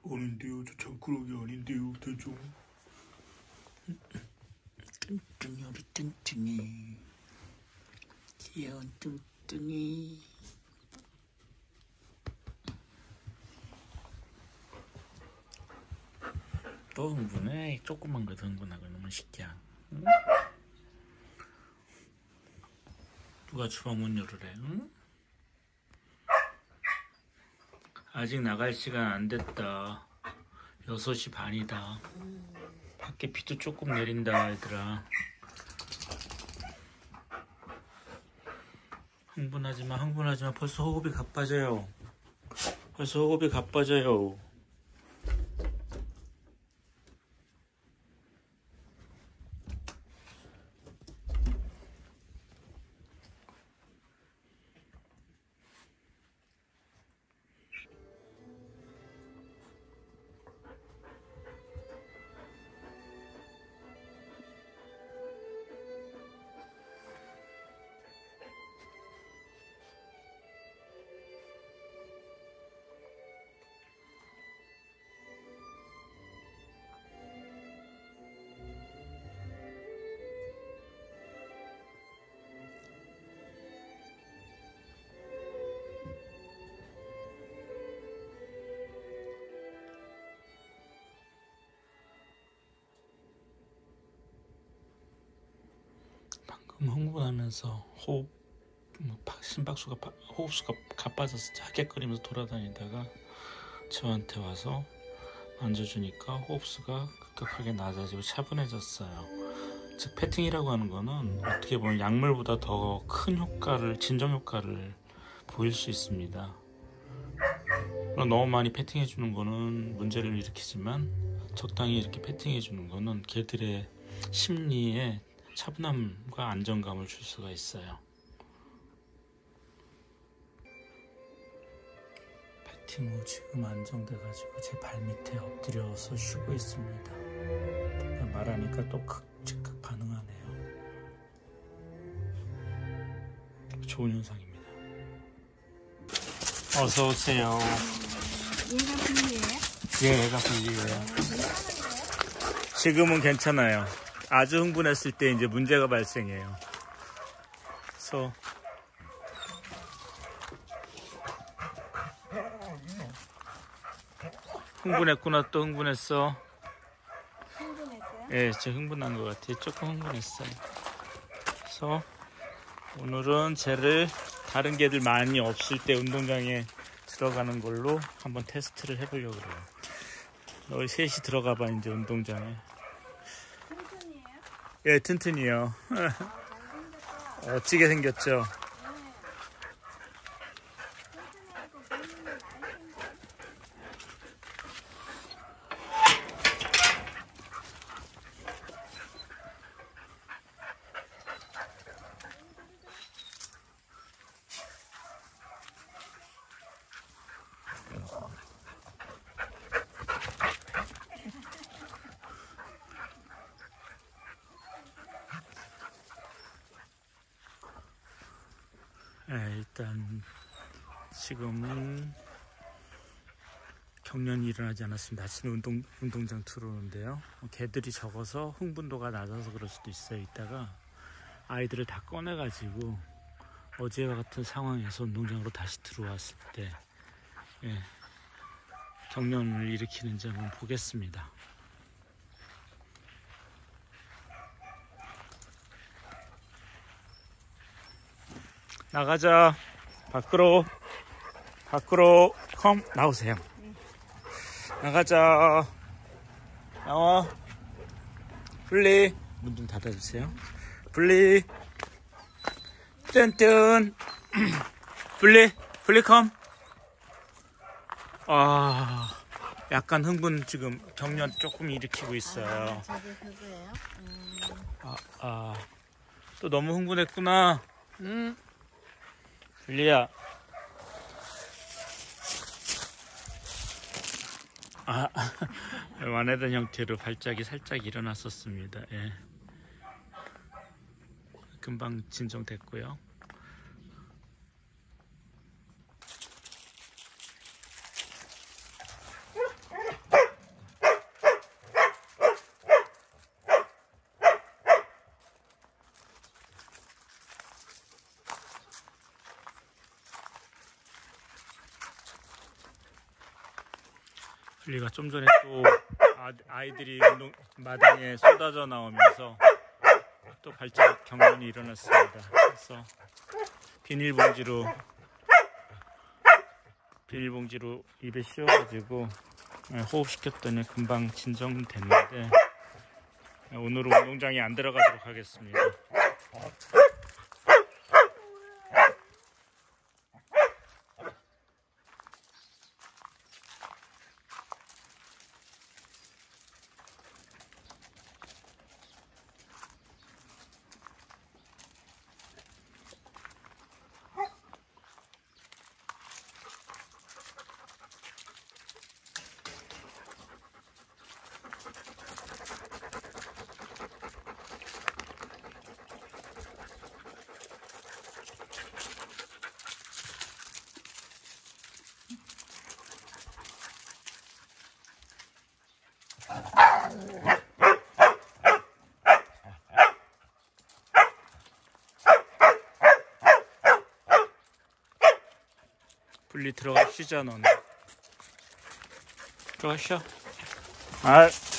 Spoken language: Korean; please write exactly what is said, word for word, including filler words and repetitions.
아닌데요, 저 장꾸러기 아닌데요, 대종. 뚱뚱이, 우리 뚱뚱이. 귀여운 뚱뚱이. 또 흥분해? 조그만 것도 흥분하고 너무 시키야. 응? 누가 주방 문 열으래? 응? 아직 나갈 시간 안 됐다. 여섯 시 반이다. 밖에 비도 조금 내린다, 얘들아. 흥분하지마, 흥분하지마. 벌써 호흡이 가빠져요. 벌써 호흡이 가빠져요. 방금 흥분하면서 호흡, 심박수가, 호흡수가 가빠져서 자객거리면서 돌아다니다가 저한테 와서 만져주니까 호흡수가 급격하게 낮아지고 차분해졌어요. 즉 패팅이라고 하는 거는 어떻게 보면 약물보다 더 큰 효과를, 진정 효과를 보일 수 있습니다. 너무 많이 패팅해 주는 거는 문제를 일으키지만 적당히 이렇게 패팅해 주는 거는 개들의 심리에 차분함과 안정감을 줄 수가 있어요. 패팅 후 지금 안정돼가지고 제 발밑에 엎드려서 쉬고 있습니다. 말하니까 또 즉각 반응하네요. 좋은 현상입니다. 어서 오세요. 얘가 분리예요? 예, 얘가 분리예요. 지금은 괜찮아요. 아주 흥분했을 때 이제 문제가 발생해요. 그래서 흥분했구나. 또 흥분했어. 흥분했어요? 예, 저 흥분한 것 같아요. 조금 흥분했어요. 그래서 오늘은 쟤를 다른 개들 많이 없을 때 운동장에 들어가는 걸로 한번 테스트를 해보려고 그래요. 너희 셋이 들어가봐, 이제 운동장에. 튼튼이에요? 예, 튼튼이요. 아, 잘생겼다. 멋지게 생겼죠? 튼튼하고 본인이 많이 생겼어. 네, 일단 지금은 경련이 일어나지 않았습니다. 아침에 운동, 운동장 들어오는데요. 개들이 적어서 흥분도가 낮아서 그럴 수도 있어요. 이따가 아이들을 다 꺼내가지고 어제와 같은 상황에서 운동장으로 다시 들어왔을 때 예, 경련을 일으키는지 한번 보겠습니다. 나가자. 밖으로. 밖으로. 컴. 나오세요. 나가자. 나와. 분리. 문 좀 닫아주세요. 분리. 뜬뜬. 분리. 분리 컴. 아, 약간 흥분 지금 경련 조금 일으키고 있어요. 아, 저게 그거예요? 음. 아, 아. 또 너무 흥분했구나. 응? 분리야. 아, 완화된 형태로 발작이 살짝 일어났었습니다. 예. 금방 진정됐고요. 분리가 좀 전에 또 아, 아이들이 운동 마당에 쏟아져 나오면서 또 발작 경련이 일어났습니다. 그래서 비닐봉지로 비닐봉지로 입에 씌워가지고 호흡시켰더니 금방 진정됐는데 오늘은 운동장에 안 들어가도록 하겠습니다. 분리 들어가 쉬자. 너는 들어가 쉬어. 아.